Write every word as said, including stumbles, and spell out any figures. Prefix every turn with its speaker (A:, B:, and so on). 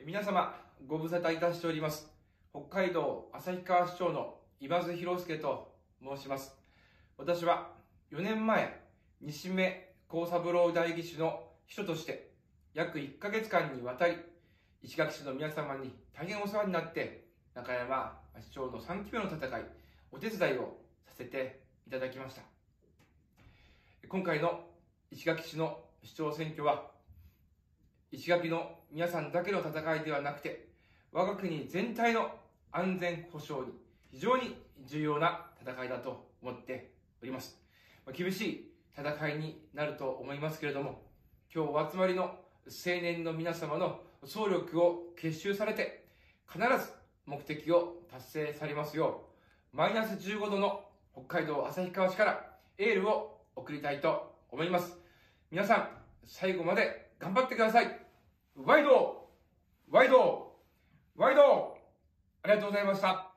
A: 皆様、ご無沙汰いたしております。北海道旭川市長の今津博介と申します。私はよねんまえ、西目幸三郎代議士の秘書として、約いっかげつかんにわたり、石垣市の皆様に大変お世話になって、中山市長のさんきめの戦い、お手伝いをさせていただきました。今回の石垣市の市長選挙は、石垣の皆さんだけの戦いではなくて、我が国全体の安全保障に非常に重要な戦いだと思っております。厳しい戦いになると思いますけれども、今日お集まりの青年の皆様の総力を結集されて、必ず目的を達成されますよう、マイナスじゅうごどの北海道旭川市からエールを送りたいと思います。皆さん、最後まで頑張ってください。ワイドワイドワイドありがとうございました。